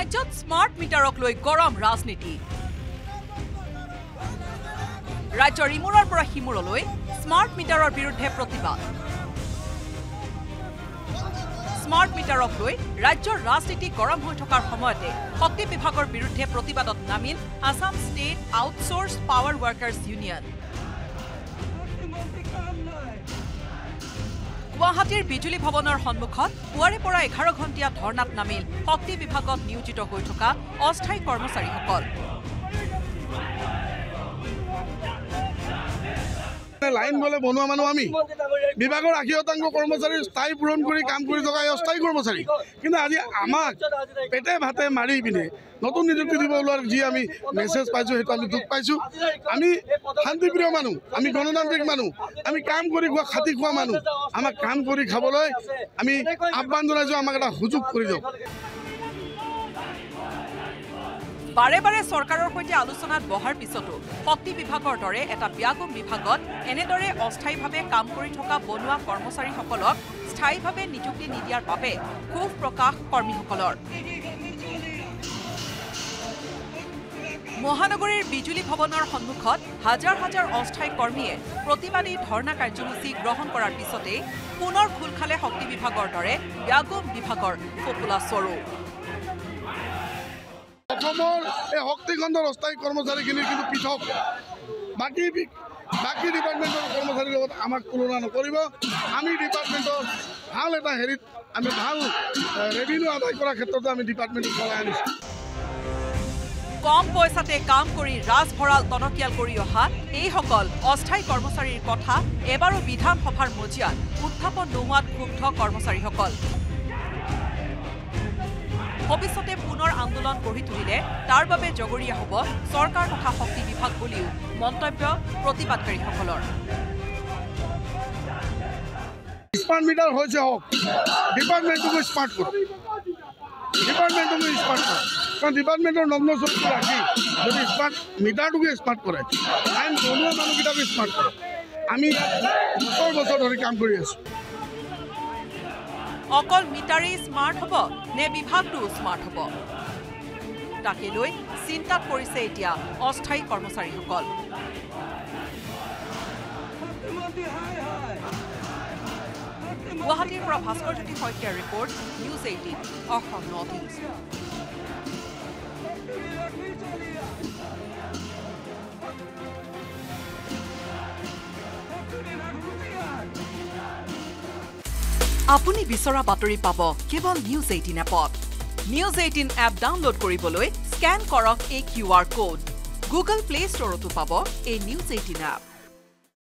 ৰাজ্যত স্মাৰ্ট মিটাৰক লৈ গৰম ৰাজনীতি ৰাজ্যৰ ইমূৰৰ পৰা সিমূৰলৈ স্মাৰ্ট মিটাৰৰ বিৰুদ্ধে প্ৰতিবাদ স্মাৰ্ট মিটাৰক লৈ ৰাজ্যৰ ৰাজনীতি গৰম হৈ থকাৰ সময়তে শক্তি বিভাগৰ বিৰুদ্ধে প্ৰতিবাদত নামিল Assam state outsource power workers union গুৱাহাটীৰ বিজুলী ভৱনৰ সন্মুখত পুৱাৰে পৰা 11 ঘণ্টীয়া ধৰ্ণাত নামিল শক্তি বিভাগত নিয়োজিত হৈ থকা অস্থায়ী কৰ্মচাৰীসকল লাইন বলে বনোৱা মানুহ আমি বিভাগৰ 80% কৰ্মচাৰী স্থায়ী পূৰণ কৰি কাম কৰি থকা অস্থায়ী কৰ্মচাৰী কিন্তু আজি আমাক পেটে ভাতে মাৰি পিনে নতুন নিযুক্তি দিব ওলোৱাৰ যি আমি মেছেজ পাইছোঁ সেইটো আমি দুখ পাইছোঁ আমি শান্তিপ্ৰিয় মানুহ আমি গণতান্ত্ৰিক মানুহ আমি কাম কৰি খোৱা খাতি খোৱা মানুহ আমাক কাম কৰি খাবলৈ আমি আহ্বান জনাইছোঁ আমাক এটা সুযোগ কৰি দিয়ক বাৰে বাৰে চৰকাৰৰ সৈতে আলোচনাত বহাৰ পিছতো শক্তি বিভাগৰ দৰে এটা ব্যাপক বিভাগত এনেদৰে অস্থায়ীভাৱে কাম কৰি থকা বনুৱা কৰ্মচাৰীসকলক স্থায়ীভাৱে নিযুক্তি নিদিয়াৰ বাবে ক্ষোভ প্ৰকাশ কৰ্মীসকলৰ মহানগৰীৰ বিজুলী ভৱনৰ সন্মুখত হাজাৰ হাজাৰ অস্থায়ী কৰ্মীয়ে প্ৰতিবাদী ধৰ্ণা কাৰ্যসূচী গ্ৰহণ কৰাৰ পিছতেই পুনৰ খোল খালে শক্তি বিভাগৰ দৰে ব্যাপক বিভাগৰ ফপুলা স্বৰূপ অসমৰ এই শক্তিখণ্ডৰ অস্থায়ী কৰ্মচাৰীখিনিৰ কিন্তু পৃথক বাকী ডিপাৰ্টমেণ্টৰ কৰ্মচাৰীৰ লগত আমাক তুলনা নকৰিব আমি ডিপাৰ্টমেণ্টৰ ভাল এটা হেৰিত আমি ভাল ৰেভিনিউ আদায় কৰাৰ ক্ষেত্ৰতে আমি ডিপাৰ্টমেণ্টত চলাই আনিছোঁ কম পইচাতে কাম কৰি ৰাজ ভঁৰাল টনকিয়াল কৰি অহা এইসকল অস্থায়ী কৰ্মচাৰীৰ কথা এবাৰো বিধানসভাৰ মজিয়াত উত্থাপন নোহোৱাত ক্ষুব্ধ কৰ্মচাৰীসকল ভৱিষ্যতে পুনৰ আন্দোলন গঢ়ি তুলিলে তাৰ বাবে জগৰীয়া হ'ব চৰকাৰ তথা শক্তি বিভাগ বুলিও মন্তব্য প্ৰতিবাদকাৰীসকলৰ স্মাৰ্ট মিটাৰ হৈছে হওক ডিপাৰ্টমেণ্টটোকো স্মাৰ্ট কৰক কাৰণ ডিপাৰ্টমেণ্টৰ নগ্ন চকু ৰাখি যদি স্মাৰ্ট মিটাৰটোকে স্মাৰ্ট কৰে আইন বনোৱা মানুহকেইটাকো স্মাৰ্ট কৰে আমি বছৰ ধৰি কাম কৰি আছোঁ অকল মিটাৰেই স্মাৰ্ট হ'ব নে বিভাগটোও স্মাৰ্ট হ'ব তাকে লৈ চিন্তাত পৰিছে এতিয়া অস্থায়ী কৰ্মচাৰীসকল গুৱাহাটীৰ পৰা ভাস্কৰ জ্যোতি শইকীয়াৰ ৰিপৰ্ট News18 Assam Northeast আপুনি বিচৰা বাতৰি পাব কেৱল News18 এপত News18 এপ ডাউনলোড কৰিবলৈ স্ক্যান কৰক এই QR কোড Google Play Storeতো পাব এই News18 এপ